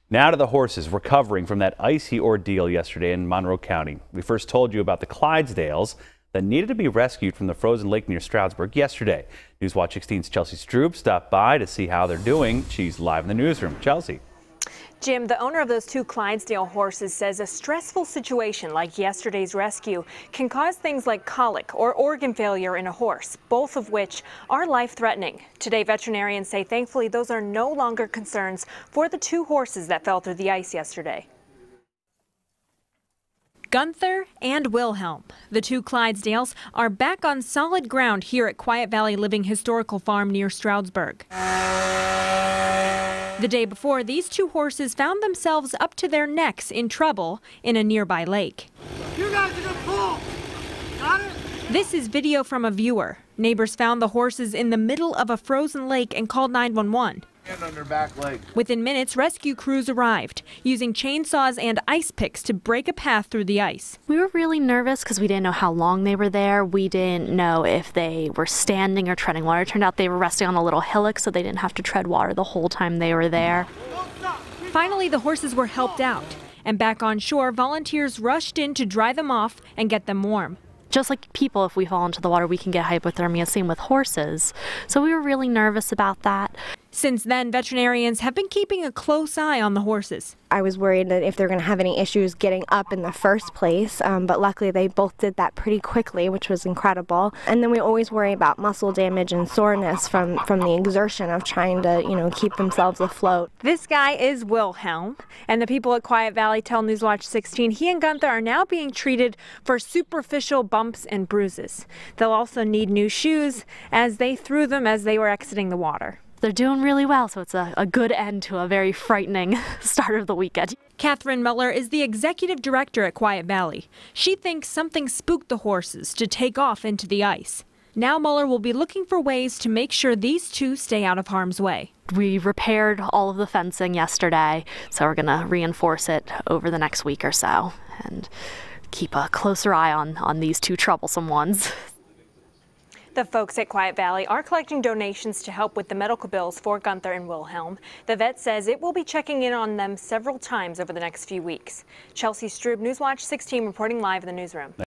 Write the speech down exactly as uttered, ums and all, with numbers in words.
Now to the horses recovering from that icy ordeal yesterday in Monroe County. We first told you about the Clydesdales that needed to be rescued from the frozen lake near Stroudsburg yesterday. Newswatch sixteen's Chelsea Strube stopped by to see how they're doing. She's live in the newsroom. Chelsea. Jim, the owner of those two Clydesdale horses says a stressful situation like yesterday's rescue can cause things like colic or organ failure in a horse, both of which are life-threatening. Today, veterinarians say thankfully those are no longer concerns for the two horses that fell through the ice yesterday. Gunther and Wilhelm, the two Clydesdales, are back on solid ground here at Quiet Valley Living Historical Farm near Stroudsburg. The day before, these two horses found themselves up to their necks in trouble in a nearby lake. You guys are gonna pull. Got it? This is video from a viewer. Neighbors found the horses in the middle of a frozen lake and called nine one one. And on their back leg. Within minutes, rescue crews arrived, using chainsaws and ice picks to break a path through the ice. We were really nervous because we didn't know how long they were there. We didn't know if they were standing or treading water. It turned out they were resting on a little hillock, so they didn't have to tread water the whole time they were there. Finally, the horses were helped out, and back on shore, volunteers rushed in to dry them off and get them warm. Just like people, if we fall into the water, we can get hypothermia, same with horses. So we were really nervous about that. Since then, veterinarians have been keeping a close eye on the horses. I was worried that if they're going to have any issues getting up in the first place, um, but luckily they both did that pretty quickly, which was incredible. And then we always worry about muscle damage and soreness from, from the exertion of trying to, you know, keep themselves afloat. This guy is Wilhelm, and the people at Quiet Valley tell Newswatch sixteen he and Gunther are now being treated for superficial bumps and bruises. They'll also need new shoes as they threw them as they were exiting the water. They're doing really well, so it's a, a good end to a very frightening start of the weekend. Catherine Muller is the executive director at Quiet Valley. She thinks something spooked the horses to take off into the ice. Now Muller will be looking for ways to make sure these two stay out of harm's way. We repaired all of the fencing yesterday, so we're going to reinforce it over the next week or so and keep a closer eye on, on these two troublesome ones. The folks at Quiet Valley are collecting donations to help with the medical bills for Gunther and Wilhelm. The vet says it will be checking in on them several times over the next few weeks. Chelsea Strube, Newswatch sixteen, reporting live in the newsroom.